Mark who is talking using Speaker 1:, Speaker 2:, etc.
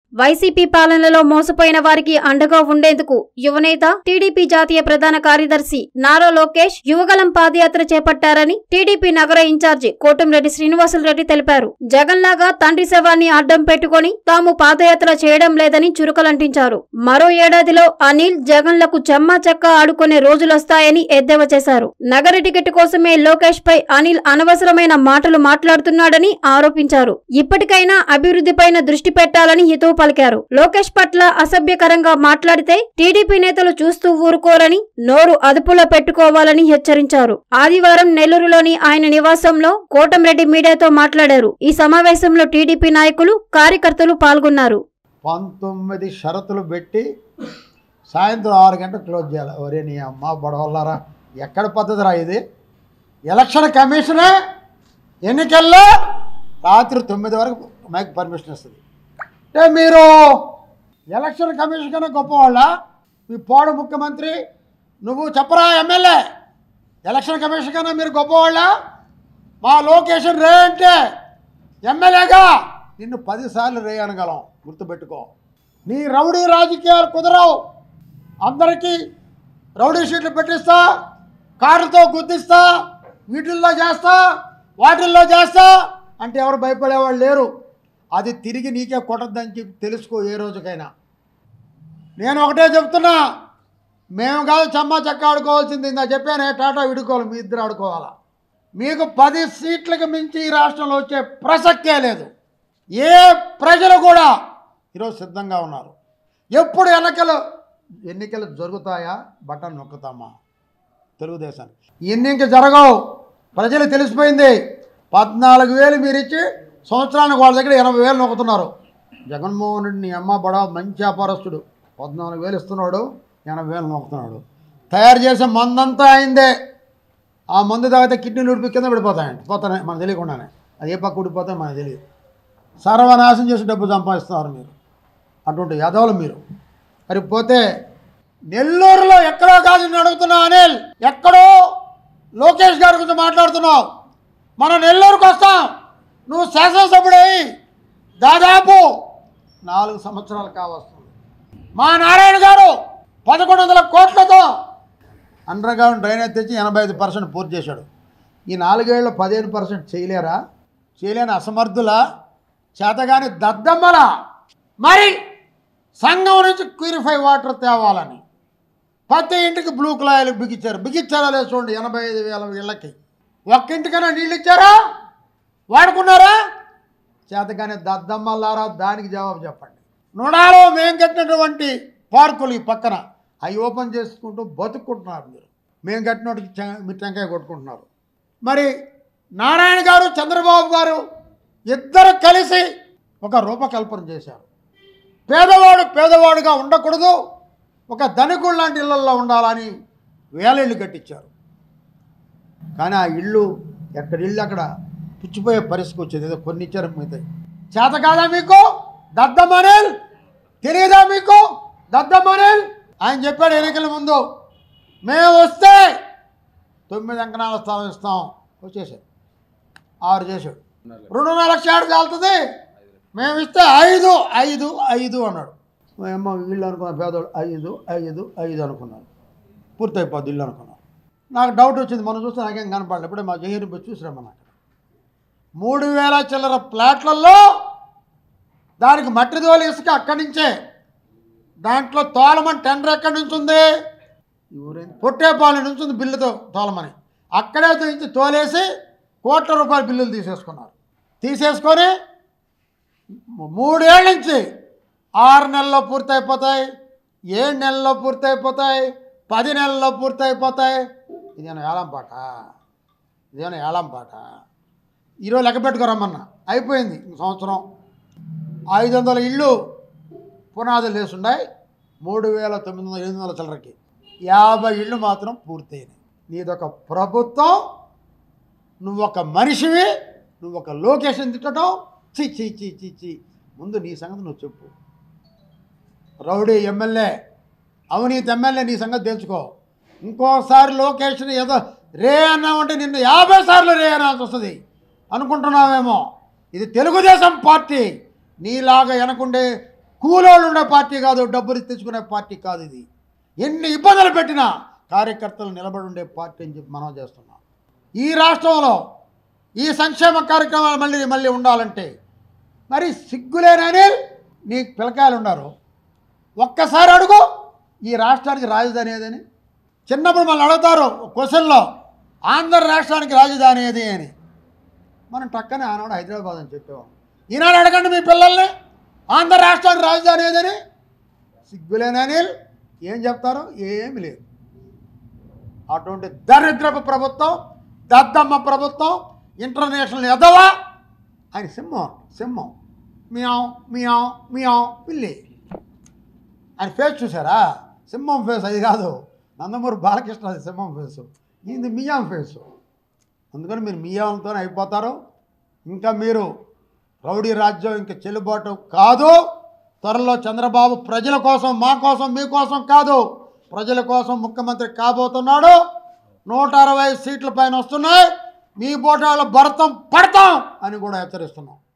Speaker 1: YCP పాలనలో మోసపోయిన వారికి అండగా ఉండేందుకు యువనేత టీడీపీ జాతీయ ప్రధాన కార్యదర్శి నారా లోకేష్ యువగళం పాదయాత్ర చేపట్టారని టీడీపీ నగర ఇన్ఛార్జి కోటంరెడ్డి శ్రీనివాసులరెడ్డి తెలిపారు. జగన్లాగా తండ్రి శవాన్ని అడ్డం పెట్టుకుని తాము పాదయాత్ర చేయడం లేదని చురుకలంటించారు. మరో ఏడాదిలో అనిల్ జగన్లకు చెమ్మా చెక్క ఆడుకునే రోజులొస్తాయని ఎద్దేవా చేశారు. నగర టికెట్ కోసమే లోకేష్ పై అనిల్ అనవసరమైన మాటలు మాట్లాడుతున్నాడని ఆరోపించారు. ఇప్పటికైనా అభివృద్ధిపైన దృష్టి పెట్టాలని హితవు పలికారు. లోకేష్ పట్ల అసభ్యకరంగా మాట్లాడితే టీడీపీ నేతలు చూస్తూ ఊరుకోరని నోరు అదుపులో పెట్టుకోవాలని హెచ్చరించారు. ఆదివారం నెల్లూరులోని ఆయన నివాసంలో కోటంరెడ్డి మీడియాతో మాట్లాడారు. ఈ సమావేశంలో టీడీపీ నాయకులు కార్యకర్తలు పాల్గొన్నారు.
Speaker 2: 19 షరతులు పెట్టి సాయంత్రం 6 గంటలకు క్లోజ్ చేయాలి. ఒరే నీ అమ్మ బడవల్లారా, ఎక్కడ పద్ధతి రా ఇది? ఎలక్షన్ కమిషనే ఎన్నికల్లో రాత్రి 9 వరకు మైక్ పర్మిషన్ ఇస్తుంది. అంటే మీరు ఎలక్షన్ కమిషన్ కన్నా గొప్పవాళ్ళ? మీ పోడు ముఖ్యమంత్రి నువ్వు చెప్పరా ఎమ్మెల్యే, ఎలక్షన్ కమిషన్ కన్నా మీరు గొప్పవాళ్ళ? మా లొకేషన్ రే అంటే ఎమ్మెల్యేగా నిన్ను 10 సార్లు రే అనగలం, గుర్తుపెట్టుకో. నీ రౌడీ రాజకీయాలు కుదరవు. అందరికీ రౌడీ షీట్లు పెట్టిస్తా, కారుతో గుద్దిస్తా, వీటిల్లో చేస్తా, వాటిల్లో చేస్తా అంటే ఎవరు భయపడేవాళ్ళు లేరు. అది తిరిగి నీకే కొట్టద్దని చెప్పి తెలుసుకో ఏ రోజుకైనా. నేను ఒకటే చెప్తున్నా, మేము కాదు చెమ్మా చెక్క ఆడుకోవాల్సింది. ఇందా చెప్పానే టాటా విడుకోవాలి, మీ ఇద్దరు ఆడుకోవాలా. మీకు 10 సీట్లకు మించి ఈ రాష్ట్రంలో వచ్చే ప్రసక్తే లేదు. ఏ ప్రజలు కూడా ఈరోజు సిద్ధంగా ఉన్నారు. ఎప్పుడు ఎన్నికలు జరుగుతాయా బటన్ నొక్కుతామా తెలుగుదేశానికి? ఎన్నిక జరగవు, ప్రజలు తెలిసిపోయింది. 14,000 మీరు ఇచ్చి సంవత్సరానికి వాళ్ళ దగ్గర 80,000 నొక్కుతున్నారు. జగన్మోహన్ రెడ్డి నీ అమ్మ బడా మంచి వ్యాపారస్తుడు, 14,000 ఇస్తున్నాడు, 80,000 నొక్కుతున్నాడు. తయారు చేసే మందంతా అయిందే. ఆ మందు తాగితే కిడ్నీలు ఉడిపి కింద పడిపోతాయండి, పోతాయి మనకు తెలియకుండానే. అది ఏ పక్క ఉడిపోతాయో మనకు తెలియదు. సర్వనాశం చేసి డబ్బు సంపాదిస్తున్నారు మీరు. అటువంటి యాదవులు మీరు. మరి పోతే నెల్లూరులో ఎక్కడో కాదు నేను అడుగుతున్నా అనిల్, ఎక్కడో లోకేష్ గారి గురించి మాట్లాడుతున్నావు. మనం నెల్లూరుకు వస్తాం. నువ్వు శాసనసభ్యుడై దాదాపు 4 సంవత్సరాలు కావస్తుంది. మా నారాయణ గారు 1,100 కోట్లతో అండర్ గ్రౌండ్ డ్రైనేజ్ తెచ్చి 85% పూర్తి చేశాడు. ఈ 4 ఏళ్ళు 15% చేయలేరా? చేయలేని అసమర్థుల, చేతగాని దద్దమ్మల. మరి సంఘం నుంచి ప్యూరిఫై వాటర్ తేవాలని ప్రతి ఇంటికి బ్లూ కుళాయిలు బిగించారా లేదు చూడండి. 85,000 ఇళ్ళకి ఒక్కింటికైనా నీళ్ళు ఇచ్చారా? వాడుకున్నారా? చేతగానే దద్దమ్మలారా, దానికి జవాబు చెప్పండి. నుడాలో మేము కట్టినటువంటి పార్కులు ఈ పక్కన అవి ఓపెన్ చేసుకుంటూ బతుక్కుంటున్నారు మీరు. మేము కట్టినోటికి మీరు టెంకాయ కొట్టుకుంటున్నారు. మరి నారాయణ గారు, చంద్రబాబు గారు ఇద్దరు కలిసి ఒక రూపకల్పన చేశారు. పేదవాడుగా ఉండకూడదు, ఒక ధనికుడు లాంటి ఇళ్లల్లో ఉండాలని 1000 ఇళ్ళు కట్టించారు. కానీ ఆ ఇళ్ళు ఎక్కడ ఇళ్ళు అక్కడ పుచ్చిపోయే పరిస్థితికి వచ్చేది. ఏదో కొన్ని ఇచ్చారు, మిగతాయి చేత కాదా మీకు? దద్దమనిల్ తెలియదా మీకు? దద్దమనిల్ ఆయన చెప్పాడు ఎన్నికల ముందు, మేము వస్తే 9 అంకణాల స్థానం ఇస్తాం. వచ్చేసాడు 6 చేశాడు. 2.5 లక్షలు చాలుతుంది, మేము ఇస్తే 5 అన్నాడు. మేమో ఇల్లు అనుకున్న పేదోడు 5 అనుకున్నాడు. పూర్తయిపోద్ది ఇల్లు అనుకున్నాను. నాకు డౌట్ వచ్చింది, మనం చూస్తే నాకేం కనపడలేదు. ఇప్పుడే మా జహీర్ చూసిరామన్నా 3,000 చిల్లర ప్లాట్లలో దానికి మట్టి తోలి ఇసుక అక్కడి నుంచే, దాంట్లో తోలమని టెండర్ ఎక్కడి నుంచి ఉంది? పొట్టేపాలెం నుంచి ఉంది బిల్లుతో తోలమని. అక్కడే నుంచి తోలేసి కోట్ల రూపాయల బిల్లులు తీసేసుకొని 3 ఏళ్ళ నుంచి 6 నెలల్లో పూర్తయిపోతాయి, 7 నెలల్లో పూర్తయిపోతాయి, 10 నెలల్లో పూర్తయిపోతాయి. ఇదేనా ఏళం పాట? ఈరోజు లెక్క పెట్టుకోరమ్మన్నా, అయిపోయింది సంవత్సరం. 500 ఇళ్ళు పునాదులు వేసున్నాయి, 3,900 చిల్లరకి 50 ఇళ్ళు మాత్రం పూర్తయినాయి. నీదొక ప్రభుత్వం, నువ్వొక మనిషివి, నువ్వొక లొకేషన్ తిట్టడం చి. ముందు నీ సంగతి నువ్వు చెప్పు. రౌడీ ఎమ్మెల్యే, అవినీతి ఎమ్మెల్యే, నీ సంగతి తెలుసుకో. ఇంకోసారి లొకేషన్ ఏదో రే అన్నామంటే నిన్ను 50 సార్లు రే అనాల్సి వస్తుంది అనుకుంటున్నావేమో. ఇది తెలుగుదేశం పార్టీ. నీలాగా వెనకుండే కూలోళ్ళు ఉండే పార్టీ కాదు, డబ్బులు తెచ్చుకునే పార్టీ కాదు. ఇది ఎన్ని ఇబ్బందులు పెట్టినా కార్యకర్తలు నిలబడి ఉండే పార్టీ అని చెప్పి మనం చేస్తున్నాం. ఈ రాష్ట్రంలో ఈ సంక్షేమ కార్యక్రమాలు మళ్ళీ ఉండాలంటే మరి సిగ్గులేనని నీకు పిల్లకాయలు ఉన్నారు. ఒక్కసారి అడుగు, ఈ రాష్ట్రానికి రాజధాని ఏదని. చిన్నప్పుడు మళ్ళీ అడుగుతారు క్వశ్చన్లో, ఆంధ్ర రాష్ట్రానికి రాజధాని ఏది అని. మనం టక్కనే ఆనాడు హైదరాబాద్ అని చెప్పేవాం. ఈనాడు అడగండి మీ పిల్లల్ని, ఆంధ్ర రాష్ట్రానికి రాజధాని ఏదని. సిగ్గులేనని ఏం చెప్తారు? ఏమి లేదు. అటువంటి దరిద్రపు ప్రభుత్వం, దద్దమ్మ ప్రభుత్వం, ఇంటర్నేషనల్ ఎదవా ఆయన సింహం మియావ్ మియావ్ మియావ్ పిల్లి. ఆయన ఫేస్ చూసారా? సింహం ఫేస్ అది కాదు. నందమూరి బాలకృష్ణ అది సింహం ఫేసు, ఇది మియాం ఫేసు. అందుకని మీరు మియాంతోనే అయిపోతారు. ఇంకా మీరు రౌడీ రాజ్యం ఇంకా చెల్లుబాటు కాదు. త్వరలో చంద్రబాబు ప్రజల కోసం, మా కోసం, మీకోసం కాదు, ప్రజల కోసం ముఖ్యమంత్రి కాబోతున్నాడు. 160 సీట్ల పైన వస్తున్నాయి. మీ బోటాల భరతం పడతాం అని కూడా హెచ్చరిస్తున్నాం.